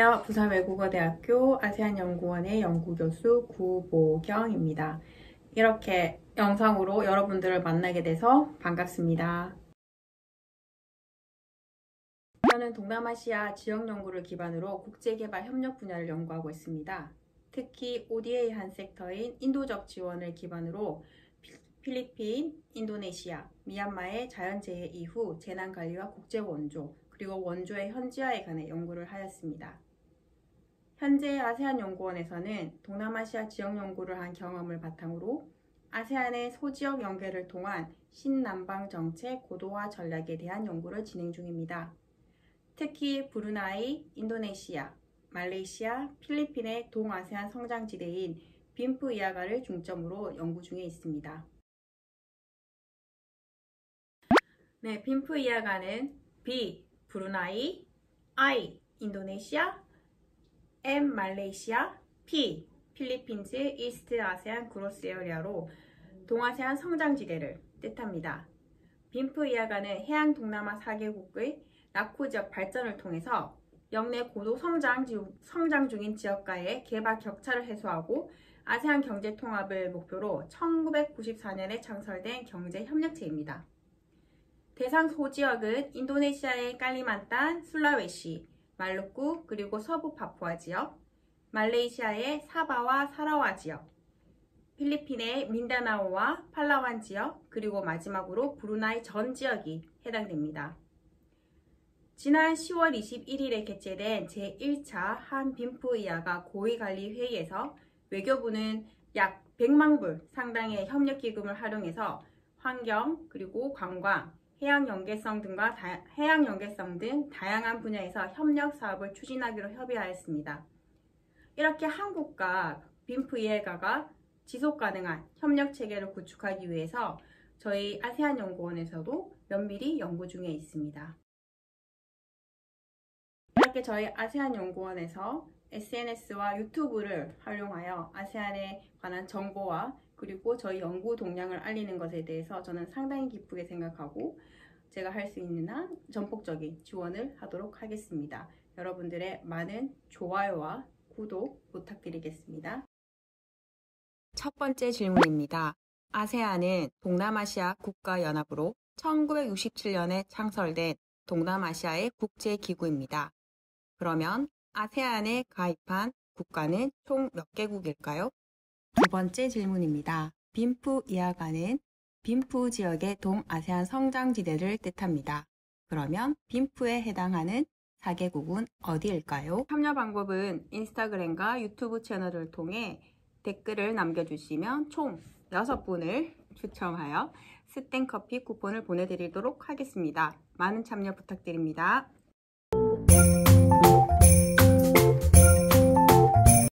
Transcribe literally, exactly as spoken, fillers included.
안녕하세요. 부산외국어대학교 아세안연구원의 연구교수 구보경입니다. 이렇게 영상으로 여러분들을 만나게 돼서 반갑습니다. 저는 동남아시아 지역연구를 기반으로 국제개발 협력 분야를 연구하고 있습니다. 특히 오디에이 한 섹터인 인도적 지원을 기반으로 필리핀, 인도네시아, 미얀마의 자연재해 이후 재난관리와 국제원조, 그리고 원조의 현지화에 관해 연구를 하였습니다. 현재 아세안연구원에서는 동남아시아 지역연구를 한 경험을 바탕으로 아세안의 소지역 연계를 통한 신남방 정책 고도화 전략에 대한 연구를 진행 중입니다. 특히 브루나이, 인도네시아, 말레이시아, 필리핀의 동아세안 성장지대인 빈프 이아가를 중점으로 연구 중에 있습니다. 네, 빈프 이아가는 B. 브루나이, I. 인도네시아, M. 말레이시아, P. 필리핀즈 이스트 아세안 그로스 에어리아로 동아세안 성장지대를 뜻합니다. 빈프 이아가는 해양 동남아 사 개국의 나쿠 지역 발전을 통해서 역내 고도 성장, 성장 중인 지역과의 개발 격차를 해소하고 아세안 경제 통합을 목표로 천구백구십사 년에 창설된 경제협력체입니다. 대상 소지역은 인도네시아의 칼리만탄, 술라웨시, 말루쿠, 그리고 서부 파푸아 지역, 말레이시아의 사바와 사라와 지역, 필리핀의 민다나오와 팔라완 지역, 그리고 마지막으로 브루나이 전 지역이 해당됩니다. 지난 시월 이십일일에 개최된 제일 차 한 빈프 이아가 고위관리회의에서 외교부는 약 백만 불 상당의 협력기금을 활용해서 환경, 그리고 관광, 해양 연계성 등과 다, 해양 연계성 등 다양한 분야에서 협력 사업을 추진하기로 협의하였습니다. 이렇게 한국과 빈프 이아가가 지속 가능한 협력 체계를 구축하기 위해서 저희 아세안연구원에서도 면밀히 연구 중에 있습니다. 이렇게 저희 아세안연구원에서 에스엔에스와 유튜브를 활용하여 아세안에 관한 정보와 그리고 저희 연구 동향을 알리는 것에 대해서 저는 상당히 기쁘게 생각하고 제가 할 수 있는 한 전폭적인 지원을 하도록 하겠습니다. 여러분들의 많은 좋아요와 구독 부탁드리겠습니다. 첫 번째 질문입니다. 아세안은 동남아시아 국가연합으로 천구백육십칠 년에 창설된 동남아시아의 국제기구입니다. 그러면 아세안에 가입한 국가는 총 몇 개국일까요? 두 번째 질문입니다. 빈프 이아가는 빈프 지역의 동아세안 성장지대를 뜻합니다. 그러면 빈프에 해당하는 사 개국은 어디일까요? 참여 방법은 인스타그램과 유튜브 채널을 통해 댓글을 남겨주시면 총 여섯 분을 추첨하여 스탠커피 쿠폰을 보내드리도록 하겠습니다. 많은 참여 부탁드립니다.